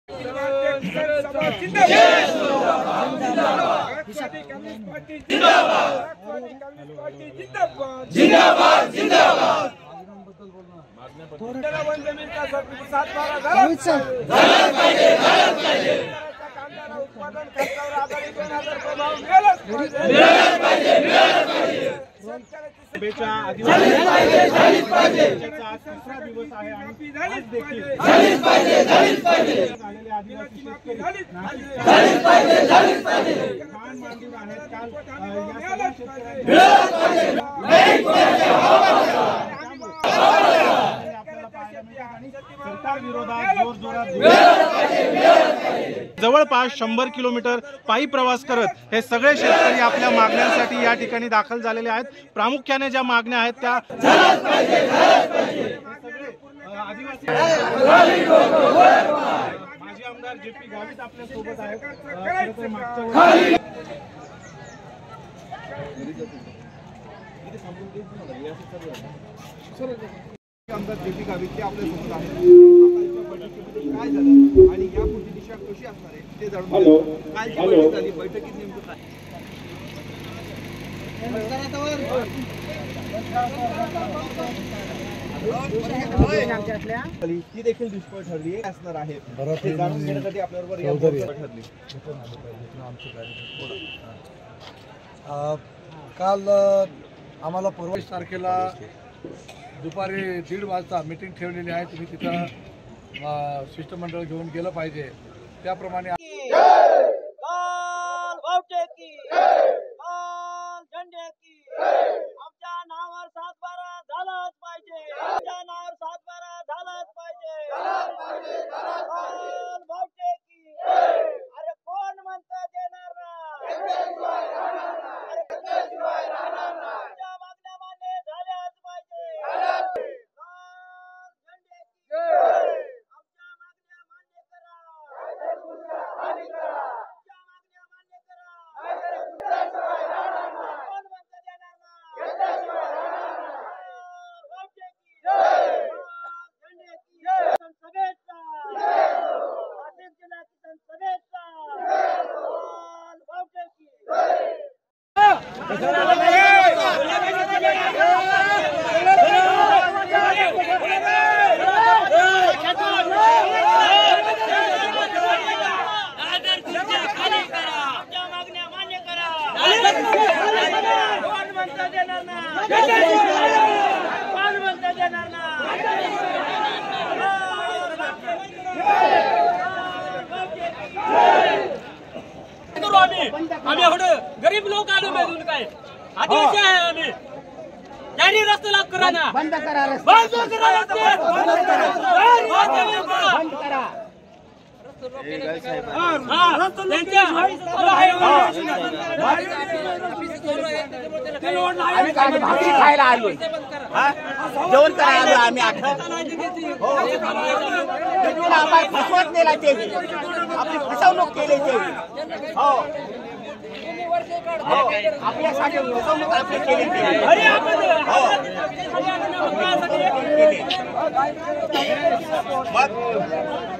उत्पादन खर्चावर आधारित 2000 रुपये भाव मिळालाच शुभेच्छा आदिवासी आज तिसरा दिवस आहे आणि आज देखील झालेले आदिवासी शेतकरी खान मांडून आहेत. काल या सरकार विरोधात जोरजोरात जवळपास 100 किलोमीटर पायी प्रवास करत हे सगळे शेतकरी आपल्या मागण्यांसाठी या ठिकाणी दाखल झालेले आहेत. प्रामुख्याने ज्या मागण्या आहेत त्या माजी आमदार JP गावित आपल्या सोबत आहेत. आमदार JP गावित ते आपल्या सोबत आहेत. काय झालं आणि या पुढची दिशा कशी असणार आहे ते जाणून घेऊ. कालची बैठक झाली, बैठकीत नेमकं काय ती देखील दुष्पळ ठरली असणार आहे. जाणून घेण्यासाठी आपल्याबरोबर ठरली. काल आम्हाला 25 तारखेला दुपारी 1:30 वाजता मीटिंग ठेवलेली आहे. तुम्ही तिथं शिष्टमंडळ घेऊन गेलं पाहिजे. त्याप्रमाणे आमच्या नावावर 7/12 झालाच पाहिजे. आमच्या नावावर 7/12 झालाच पाहिजे. अरे कोण म्हणतं देणार नाही. आमच्या मागण्या मान्य झाल्याच पाहिजे. आम्ही एवढं गरीब लोक आलो पाहिजे काय आदिवासी आहे आम्ही. त्यांनी रस्ता लाभ करा ना. बंद करा भाकरी खायला आलो, जेवण करायला आम्ही फसवत नेला ते आपली फसवणूक केली ते. हो आपल्यासाठी फसवणूक आपली केली ते.